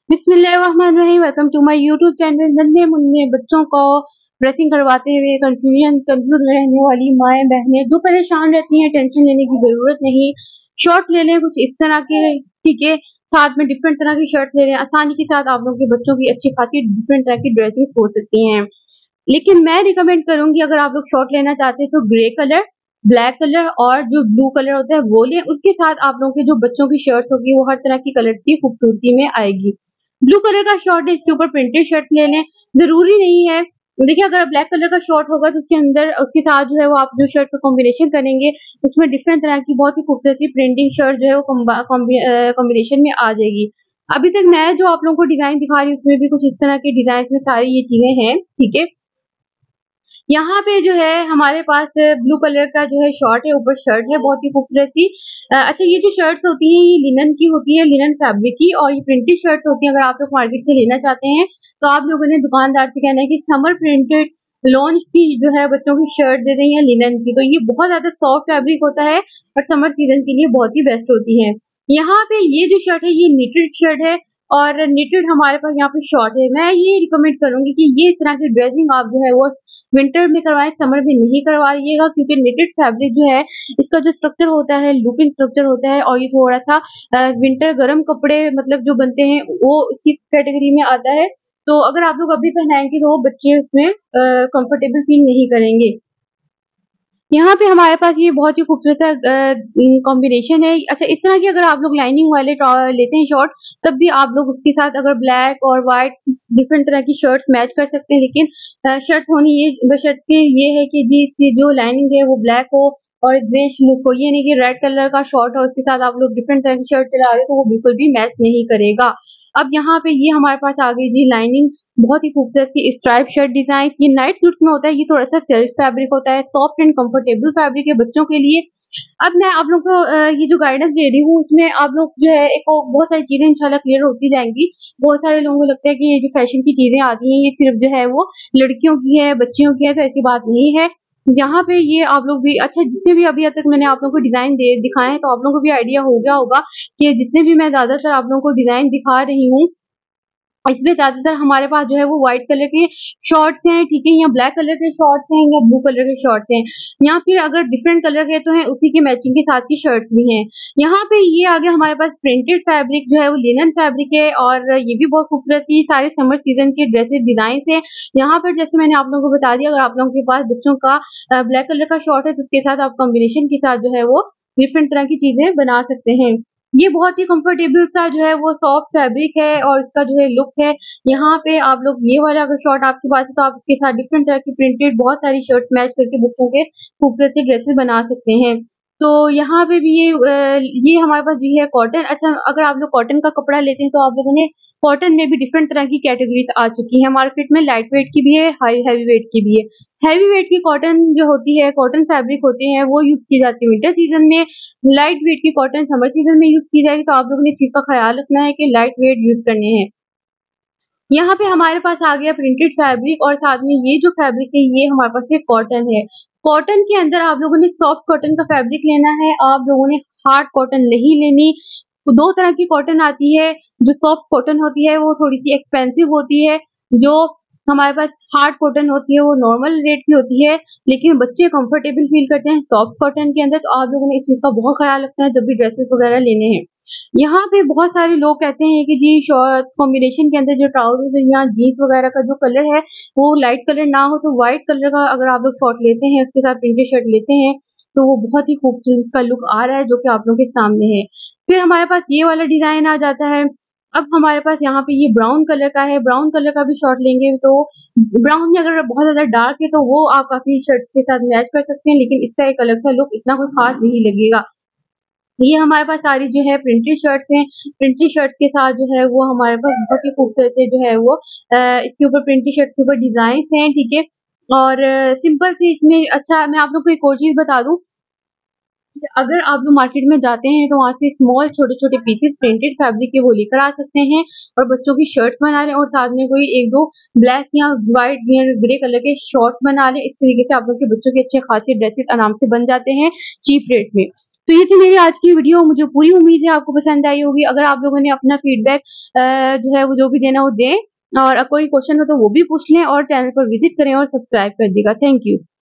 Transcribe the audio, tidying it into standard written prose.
बिस्मिल्लाहिर्रहमानिर्रहीम। Welcome to my YouTube channel. नन्हे मुन्ने बच्चों को ड्रेसिंग करवाते हुए कंफ्यूज रहने वाली माएँ बहनें जो परेशान रहती हैं, टेंशन लेने की जरूरत नहीं। शॉर्ट ले लें कुछ इस तरह के, ठीक है, साथ में डिफरेंट तरह की शर्ट ले लें। आसानी के साथ आप लोगों के बच्चों की अच्छी खासी डिफरेंट तरह की ड्रेसिंग हो सकती हैं। लेकिन मैं रिकमेंड करूंगी, अगर आप लोग शॉर्ट लेना चाहते हैं तो ग्रे कलर, ब्लैक कलर और जो ब्लू कलर होता है वो लें। उसके साथ आप लोगों के जो बच्चों की शर्ट होगी वो हर तरह की कलर्स की खूबसूरती में आएगी। ब्लू कलर का शॉर्ट है, इसके ऊपर प्रिंटेड शर्ट ले लें। जरूरी नहीं है, देखिए अगर ब्लैक कलर का शॉर्ट होगा तो उसके अंदर उसके साथ जो है वो आप जो शर्ट का कॉम्बिनेशन करेंगे उसमें डिफरेंट तरह की बहुत ही खूबसूरत सी प्रिंटिंग शर्ट जो है वो कॉम्बिनेशन में आ जाएगी। अभी तक मैं जो आप लोगों को डिजाइन दिखा रही हूँ उसमें भी कुछ इस तरह के डिजाइन में सारी ये चीजें हैं, ठीक है। यहाँ पे जो है हमारे पास ब्लू कलर का जो है शॉर्ट है, ऊपर शर्ट है बहुत ही खूबसूरत सी। अच्छा, ये जो शर्ट्स होती हैं ये लिनन की होती है, लिनन फैब्रिक की, और ये प्रिंटेड शर्ट्स होती हैं। अगर आप लोग मार्केट से लेना चाहते हैं तो आप लोगों ने दुकानदार से कहना है कि समर प्रिंटेड लॉन्च की जो है बच्चों की शर्ट दे दें या लिनन की, तो ये बहुत ज्यादा सॉफ्ट फैब्रिक होता है और समर सीजन के लिए बहुत ही बेस्ट होती है। यहाँ पे ये जो शर्ट है ये निटेड शर्ट है और निटेड हमारे पास यहाँ पे शॉर्ट है। मैं ये रिकमेंड करूंगी कि ये इस तरह की ड्रेसिंग आप जो है वो विंटर में करवाएं, समर में नहीं करवाइएगा, क्योंकि निटेड फैब्रिक जो है इसका जो स्ट्रक्चर होता है लूपिंग स्ट्रक्चर होता है और ये थोड़ा सा विंटर गर्म कपड़े मतलब जो बनते हैं वो इसी कैटेगरी में आता है। तो अगर आप लोग अभी पहनाएंगे तो वो बच्चे उसमें कंफर्टेबल फील नहीं करेंगे। यहाँ पे हमारे पास ये बहुत ही खूबसूरत सा कॉम्बिनेशन है। अच्छा, इस तरह की अगर आप लोग लाइनिंग वाले लेते हैं शॉर्ट, तब भी आप लोग उसके साथ अगर ब्लैक और व्हाइट डिफरेंट तरह की शर्ट्स मैच कर सकते हैं। लेकिन शर्ट होनी ये बशर्ते ये है कि जी इसकी जो लाइनिंग है वो ब्लैक हो और ग्रेश लुक हो। ये नहीं कि रेड कलर का शॉर्ट और उसके साथ आप लोग डिफरेंट तरह की शर्ट चला रहे हो तो वो बिल्कुल भी मैच नहीं करेगा। अब यहाँ पे ये हमारे पास आ गई जी लाइनिंग, बहुत ही खूबसूरत सी स्ट्राइप शर्ट डिजाइन। ये नाइट सूट में होता है, ये थोड़ा सा सेल्फ फैब्रिक होता है, सॉफ्ट एंड कंफर्टेबल फैब्रिक है बच्चों के लिए। अब मैं आप लोग को ये जो गाइडेंस दे रही हूँ इसमें आप लोग जो है एक और बहुत सारी चीजें इंशाल्लाह क्लियर होती जाएंगी। बहुत सारे लोगों को लगता है कि ये जो फैशन की चीजें आती हैं ये सिर्फ जो है वो लड़कियों की है, बच्चियों की है, तो ऐसी बात नहीं है। यहाँ पे ये आप लोग भी, अच्छा जितने भी अभी तक मैंने आप लोगों को डिजाइन दिखाए हैं तो आप लोगों को भी आइडिया हो गया होगा कि जितने भी मैं ज्यादातर आप लोगों को डिजाइन दिखा रही हूँ इसमें ज्यादातर हमारे पास जो है वो व्हाइट कलर के शॉर्ट्स हैं, ठीक है, या ब्लैक कलर के शॉर्ट्स हैं या ब्लू कलर के शॉर्ट्स हैं, या फिर अगर डिफरेंट कलर के तो हैं उसी के मैचिंग के साथ की शर्ट्स भी हैं। यहाँ पे ये आगे हमारे पास प्रिंटेड फैब्रिक जो है वो लिनन फैब्रिक है और ये भी बहुत खूबसूरत सी सारे समर सीजन के ड्रेसेस डिजाइन है। यहाँ पर जैसे मैंने आप लोगों को बता दिया, अगर आप लोगों के पास बच्चों का ब्लैक कलर का शॉर्ट है तो उसके साथ आप कॉम्बिनेशन के साथ जो है वो डिफरेंट तरह की चीजें बना सकते हैं। ये बहुत ही कंफर्टेबल सा जो है वो सॉफ्ट फैब्रिक है और इसका जो है लुक है। यहाँ पे आप लोग ये वाला अगर शॉर्ट आपके पास है तो आप इसके साथ डिफरेंट तरह की प्रिंटेड बहुत सारी शर्ट्स मैच करके बच्चों के खूबसूरत से ड्रेसेस बना सकते हैं। तो यहाँ पे भी ये हमारे पास जी है कॉटन। अच्छा, अगर आप लोग कॉटन का कपड़ा लेते हैं तो आप लोगों ने कॉटन में भी डिफरेंट तरह की कैटेगरीज आ चुकी है मार्केट में, लाइट वेट की भी है, हाई हैवी वेट की भी है। हैवी वेट की कॉटन जो होती है, कॉटन फैब्रिक होते हैं वो यूज की जाती है विंटर सीजन में। लाइट वेट की कॉटन समर सीजन में यूज की जाएगी, तो आप लोगों ने इस चीज का ख्याल रखना है कि लाइट वेट यूज करने हैं। यहाँ पे हमारे पास आ गया प्रिंटेड फैब्रिक और साथ में ये जो फैब्रिक है ये हमारे पास ये कॉटन है। कॉटन के अंदर आप लोगों ने सॉफ्ट कॉटन का फैब्रिक लेना है, आप लोगों ने हार्ड कॉटन नहीं लेनी। तो दो तरह की कॉटन आती है, जो सॉफ्ट कॉटन होती है वो थोड़ी सी एक्सपेंसिव होती है, जो हमारे पास हार्ड कॉटन होती है वो नॉर्मल रेट की होती है, लेकिन बच्चे कंफर्टेबल फील करते हैं सॉफ्ट कॉटन के अंदर। तो आप लोगों ने इस चीज का बहुत ख्याल रखना है जब भी ड्रेसेस वगैरह लेने हैं। यहाँ पे बहुत सारे लोग कहते हैं कि जी शॉर्ट कॉम्बिनेशन के अंदर जो ट्राउजर या जीन्स वगैरह का जो कलर है वो लाइट कलर ना हो, तो व्हाइट कलर का अगर आप लोग शॉर्ट लेते हैं उसके साथ प्रिंटेड शर्ट लेते हैं तो वो बहुत ही खूबसूरत इसका लुक आ रहा है जो कि आप लोगों के सामने है। फिर हमारे पास ये वाला डिजाइन आ जाता है। अब हमारे पास यहाँ पे ये ब्राउन कलर का है, ब्राउन कलर का भी शॉर्ट लेंगे तो ब्राउन में अगर बहुत ज्यादा डार्क है तो वो आप काफी शर्ट्स के साथ मैच कर सकते हैं, लेकिन इसका एक अलग सा लुक इतना कोई खास नहीं लगेगा। ये हमारे पास सारी जो है प्रिंटेड शर्ट्स हैं, प्रिंटेड शर्ट्स के साथ जो है वो हमारे पास बहुत ही खूबसूरत से जो है वो इसके ऊपर प्रिंटेड शर्ट्स के ऊपर डिजाइन हैं, ठीक है। और सिंपल से इसमें, अच्छा मैं आप लोग को एक और चीज बता दूं, अगर आप लोग मार्केट में जाते हैं तो वहां से स्मॉल छोटे छोटे पीसेस प्रिंटेड फैब्रिक के वो लेकर आ सकते हैं और बच्चों की शर्ट्स बना लें और साथ में कोई एक दो ब्लैक या व्हाइट या ग्रे कलर के शॉर्ट्स बना लें। इस तरीके से आप लोग के बच्चों के अच्छे खासे ड्रेसेस आराम से बन जाते हैं चीप रेट में। तो ये थी मेरी आज की वीडियो। मुझे पूरी उम्मीद है आपको पसंद आई होगी। अगर आप लोगों ने अपना फीडबैक जो है वो जो भी देना हो दें, और कोई क्वेश्चन हो तो वो भी पूछ लें, और चैनल पर विजिट करें और सब्सक्राइब कर देगा। Thank you.